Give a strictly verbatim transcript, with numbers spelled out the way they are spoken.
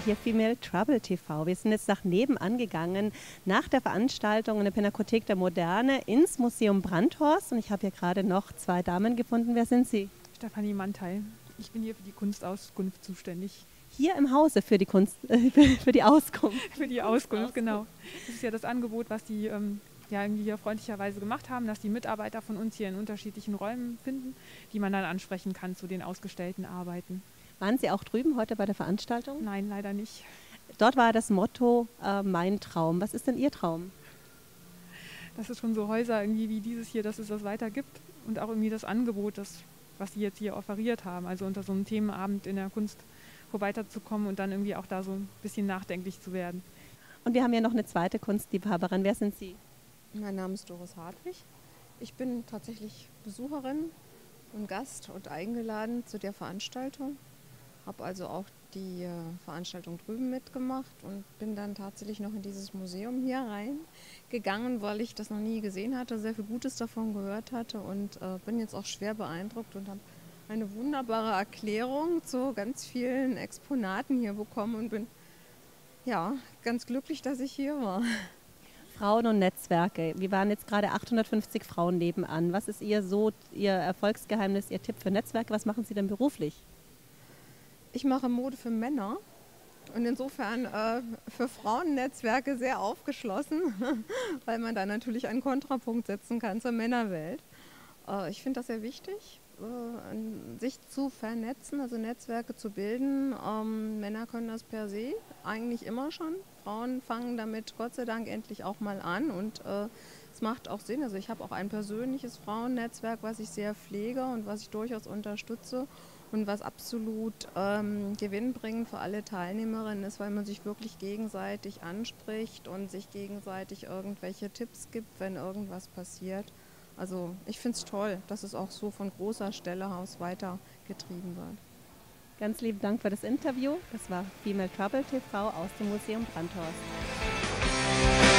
hier Female Trouble T V. Wir sind jetzt nach nebenan gegangen, nach der Veranstaltung in der Pinakothek der Moderne ins Museum Brandhorst. Und ich habe hier gerade noch zwei Damen gefunden. Wer sind Sie? Stefanie Manteil. Ich bin hier für die Kunstauskunft zuständig. Hier im Hause für die Kunst, äh, für die Auskunft. Für die Auskunft, genau. Das ist ja das Angebot, was die ähm, ja irgendwie hier freundlicherweise gemacht haben, dass die Mitarbeiter von uns hier in unterschiedlichen Räumen finden, die man dann ansprechen kann zu den ausgestellten Arbeiten. Waren Sie auch drüben heute bei der Veranstaltung? Nein, leider nicht. Dort war das Motto äh, Mein Traum. Was ist denn Ihr Traum? Dass es schon so Häuser irgendwie wie dieses hier, dass es das weiter gibt und auch irgendwie das Angebot, das, was Sie jetzt hier offeriert haben, also unter so einem Themenabend in der Kunst weiterzukommen und dann irgendwie auch da so ein bisschen nachdenklich zu werden. Und wir haben ja noch eine zweite Kunstliebhaberin. Wer sind Sie? Mein Name ist Doris Hartwig. Ich bin tatsächlich Besucherin und Gast und eingeladen zu der Veranstaltung. Habe also auch die äh, Veranstaltung drüben mitgemacht und bin dann tatsächlich noch in dieses Museum hier reingegangen, weil ich das noch nie gesehen hatte, sehr viel Gutes davon gehört hatte und äh, bin jetzt auch schwer beeindruckt und habe eine wunderbare Erklärung zu ganz vielen Exponaten hier bekommen und bin ja ganz glücklich, dass ich hier war. Frauen und Netzwerke. Wir waren jetzt gerade achthundertfünfzig Frauen nebenan. Was ist Ihr so Ihr Erfolgsgeheimnis, Ihr Tipp für Netzwerke? Was machen Sie denn beruflich? Ich mache Mode für Männer und insofern äh, für Frauennetzwerke sehr aufgeschlossen, weil man da natürlich einen Kontrapunkt setzen kann zur Männerwelt. Äh, ich finde das sehr wichtig, äh, sich zu vernetzen, also Netzwerke zu bilden. Ähm, Männer können das per se eigentlich immer schon. Frauen fangen damit Gott sei Dank endlich auch mal an und äh, es macht auch Sinn. Also ich habe auch ein persönliches Frauennetzwerk, was ich sehr pflege und was ich durchaus unterstütze und was absolut ähm, gewinnbringend für alle Teilnehmerinnen ist, weil man sich wirklich gegenseitig anspricht und sich gegenseitig irgendwelche Tipps gibt, wenn irgendwas passiert. Also ich finde es toll, dass es auch so von großer Stelle aus weitergetrieben wird. Ganz lieben Dank für das Interview. Das war Female Trouble T V aus dem Museum Brandhorst.